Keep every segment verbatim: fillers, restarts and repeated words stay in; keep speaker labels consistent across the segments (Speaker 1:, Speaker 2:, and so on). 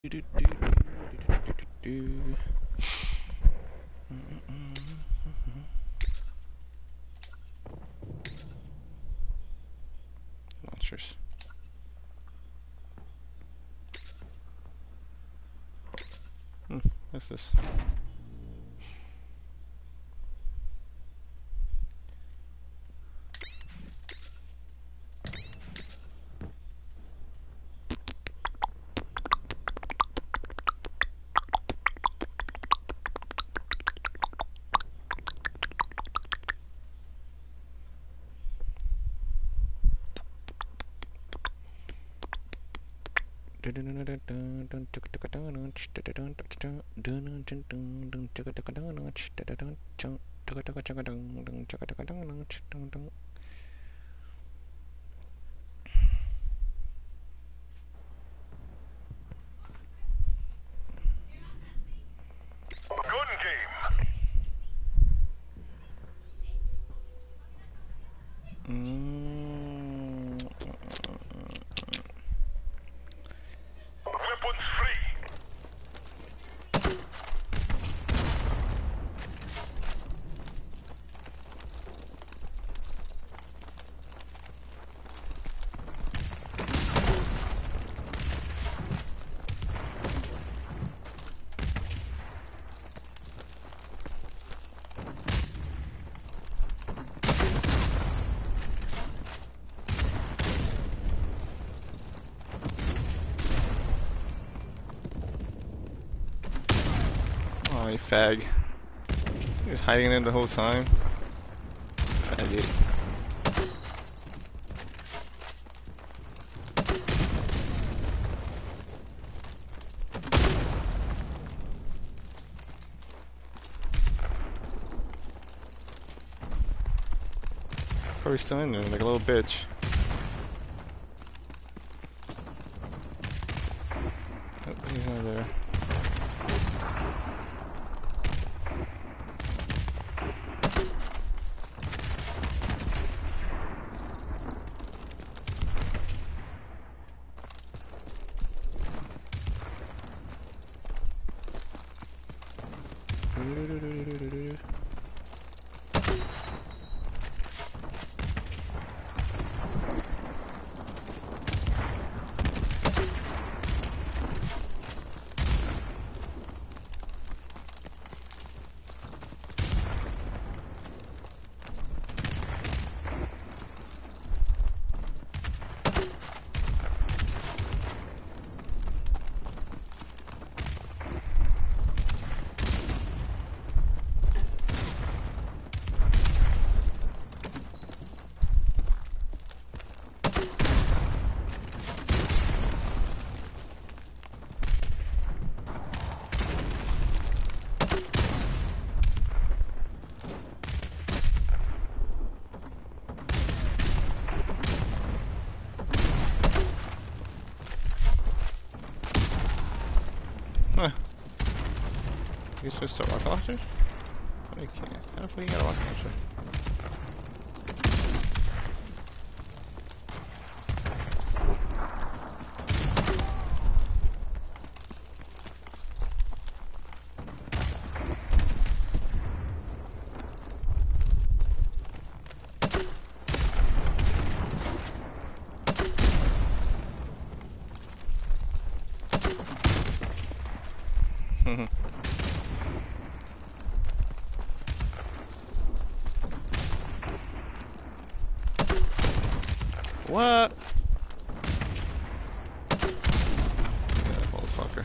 Speaker 1: Launchers. Hmm, what's this? Oh, you fag. He was hiding in the whole time. Faggot. Probably still in there, like a little bitch. Oh, he's not there. You supposed to rocket launcher? Oh, you can't. How the fuck you got a rocket launcher? What? That motherfucker.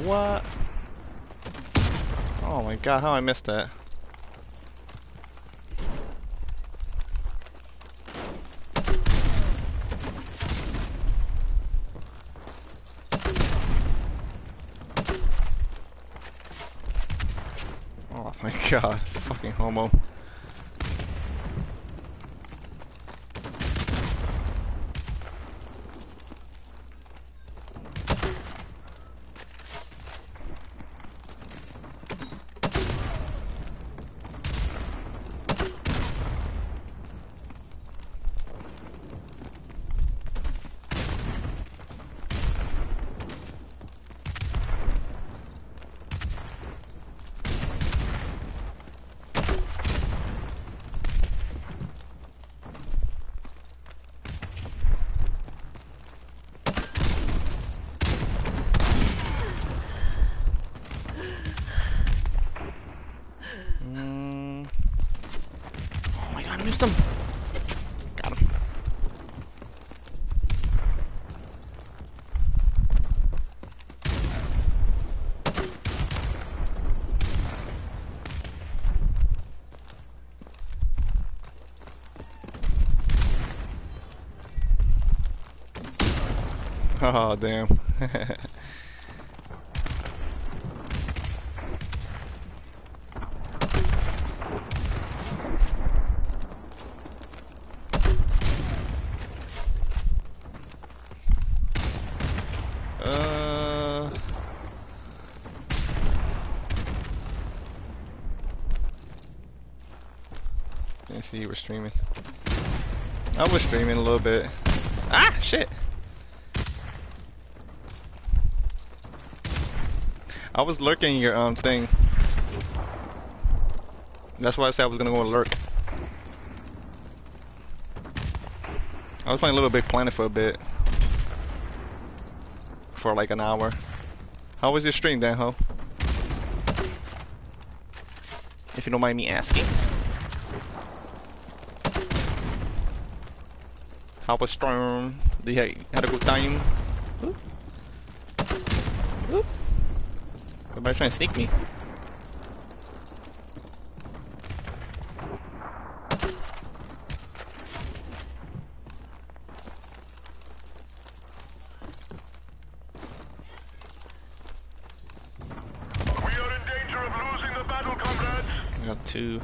Speaker 1: What? Oh my god, how I missed that? Oh my god, fucking homo. Mm. Oh my god, I missed him. Got him. Oh damn. uh Didn't see you were streaming. I was streaming a little bit. Ah shit. I was lurking your um thing. That's why I said I was gonna go lurk. I was playing Little Big Planet for a bit. For like an hour. How was your stream, Dan Ho? If you don't mind me asking. How was Storm? Did you had a good time? Oop. Oop. Everybody trying to sneak me.
Speaker 2: We are in danger of losing the battle, comrades.
Speaker 1: I got two.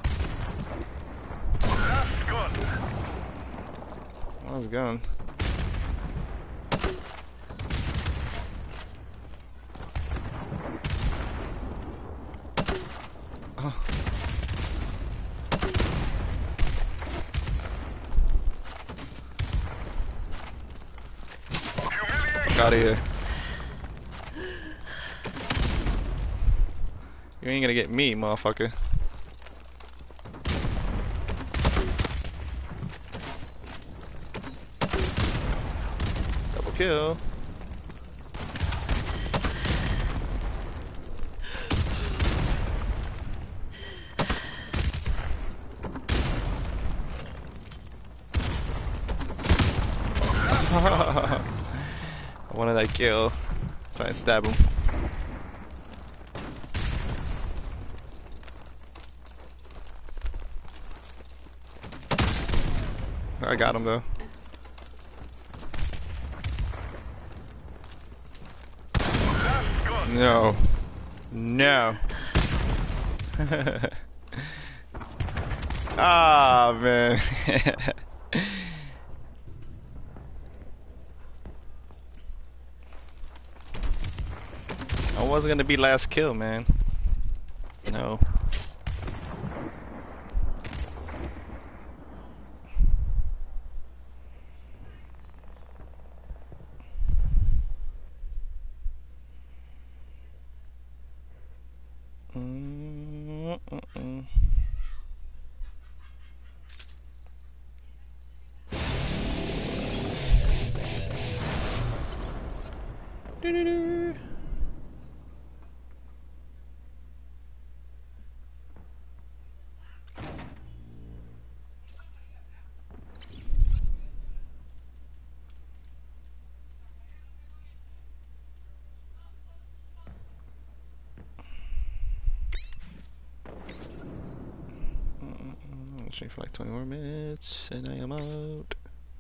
Speaker 2: Last gun.
Speaker 1: Last gun. Oh. Fuck out of here. You ain't gonna get me, motherfucker. Double kill. I wanted that kill. Try and stab him. I got him though. No. No. Ah, man. I wasn't gonna be last kill, man. No. Mm -mm. Do -do -do. stream for like twenty more minutes, and I am out.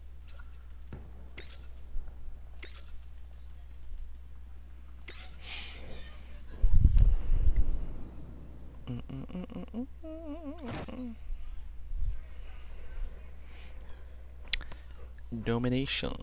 Speaker 1: Domination.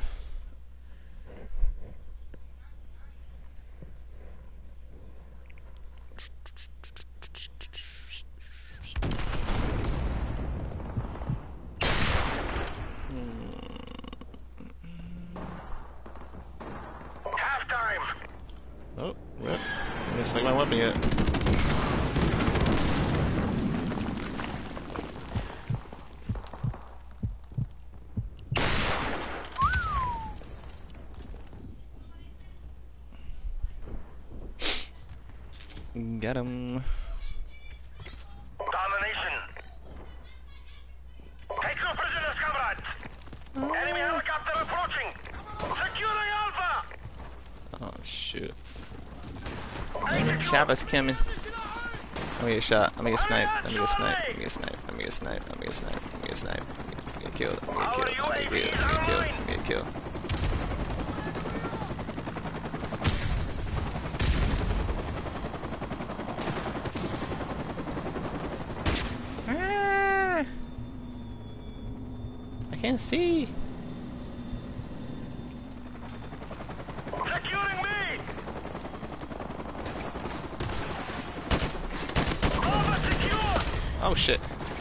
Speaker 2: Halftime.
Speaker 1: Oh, yep. I didn't select my weapon yet. Get him.
Speaker 2: Domination. Take your prisoners, comrades. Enemy helicopter approaching. Securing Alpha.
Speaker 1: Oh shit.
Speaker 2: Execute.
Speaker 1: Shabba's coming. I'm gonna get shot. I'm gonna get sniped. I'm gonna get sniped. I'm gonna get sniped. I'm gonna get sniped. I'm gonna get sniped. I'm gonna get sniped. I'm gonna get killed. I'm gonna get killed. I'm gonna get killed. I'm gonna get killed. I'm gonna get killed. Ah! I can't see.
Speaker 2: Securing me. Alpha secure.
Speaker 1: Oh shit.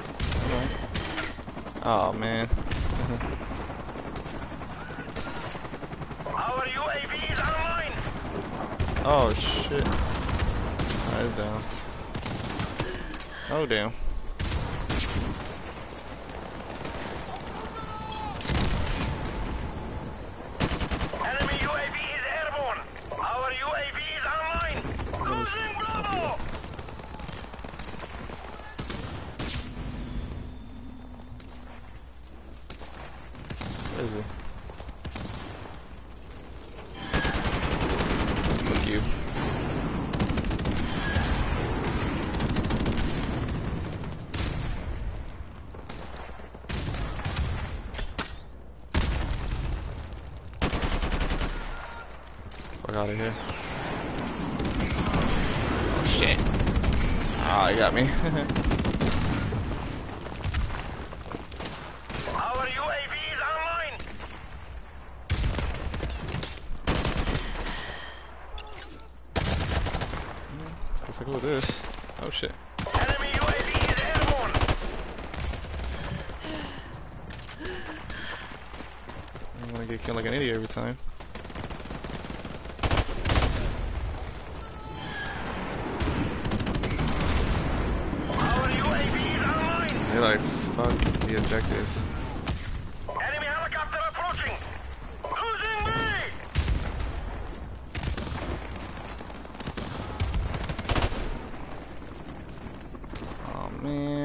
Speaker 1: Oh man.
Speaker 2: Our U A V is online.
Speaker 1: Oh shit. Oh, it's down. Oh damn.
Speaker 2: Enemy U A V is airborne. Our U A V is online. Losing Bravo.
Speaker 1: Where is he? Fuck you. Fuck out of here. Oh shit. Ah, oh, he got me.
Speaker 2: Our U A V is online.
Speaker 1: Let's go with this. Oh shit.
Speaker 2: Enemy U A V is airborne.
Speaker 1: I'm gonna get killed like an idiot every time.
Speaker 2: Our U A V is online.
Speaker 1: They're like, fuck the objective.
Speaker 2: Enemy helicopter approaching. Losing me.
Speaker 1: Oh man.